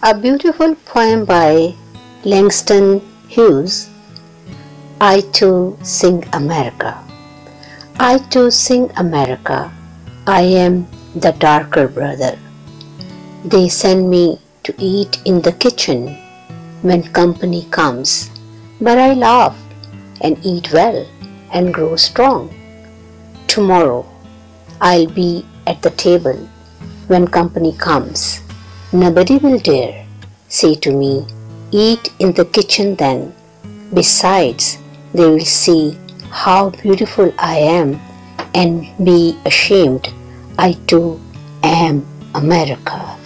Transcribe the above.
A beautiful poem by Langston Hughes. I too sing America. I too sing America. I am the darker brother. They send me to eat in the kitchen when company comes, but I laugh and eat well and grow strong. Tomorrow I'll be at the table when company comes. Nobody will dare say to me, eat in the kitchen then. Besides, they will see how beautiful I am and be ashamed I too am America.